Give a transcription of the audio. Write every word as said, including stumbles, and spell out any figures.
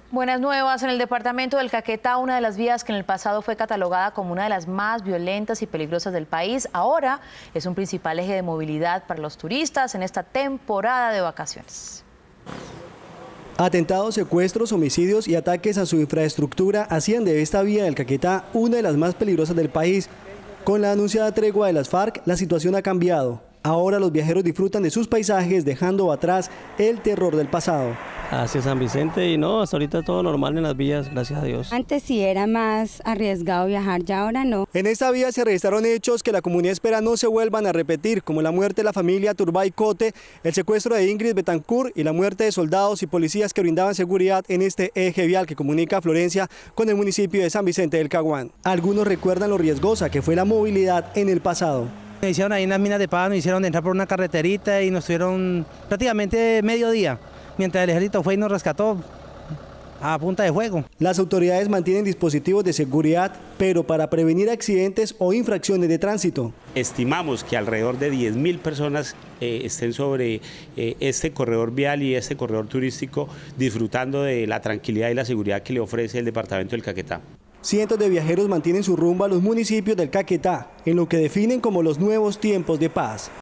Buenas nuevas. En el departamento del Caquetá, una de las vías que en el pasado fue catalogada como una de las más violentas y peligrosas del país, ahora es un principal eje de movilidad para los turistas en esta temporada de vacaciones. Atentados, secuestros, homicidios y ataques a su infraestructura hacían de esta vía del Caquetá una de las más peligrosas del país. Con la anunciada tregua de las FARC, la situación ha cambiado. Ahora los viajeros disfrutan de sus paisajes, dejando atrás el terror del pasado. Hacia San Vicente y no, hasta ahorita todo normal en las vías, gracias a Dios. Antes sí era más arriesgado viajar, ya ahora no. En esta vía se registraron hechos que la comunidad espera no se vuelvan a repetir, como la muerte de la familia Turbay Cote, el secuestro de Ingrid Betancourt y la muerte de soldados y policías que brindaban seguridad en este eje vial que comunica a Florencia con el municipio de San Vicente del Caguán. Algunos recuerdan lo riesgosa que fue la movilidad en el pasado. Me hicieron ahí en las minas de paz, nos hicieron entrar por una carreterita y nos tuvieron prácticamente medio día, mientras el ejército fue y nos rescató a punta de fuego. Las autoridades mantienen dispositivos de seguridad, pero para prevenir accidentes o infracciones de tránsito. Estimamos que alrededor de diez mil personas eh, estén sobre eh, este corredor vial y este corredor turístico disfrutando de la tranquilidad y la seguridad que le ofrece el departamento del Caquetá. Cientos de viajeros mantienen su rumbo a los municipios del Caquetá, en lo que definen como los nuevos tiempos de paz.